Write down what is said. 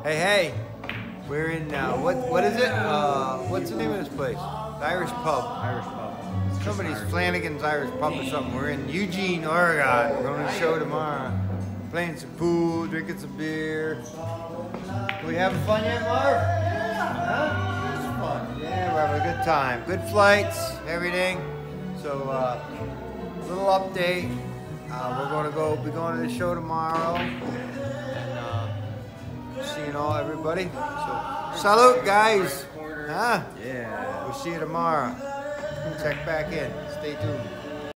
Hey, we're in, what is it? What's the name of this place? The Irish Pub. Irish pub. It's just Somebody's Irish. Flanagan's Irish Pub or something. We're in Eugene, Oregon. We're going to the show tomorrow. Playing some pool, drinking some beer. We having fun yet, Marv? Huh? It's fun. Yeah, we're having a good time. Good flights, everything. So, little update. We're be going to the show tomorrow. And seeing everybody. So, salute, guys. Huh? Yeah. We'll see you tomorrow. Check back in. Stay tuned.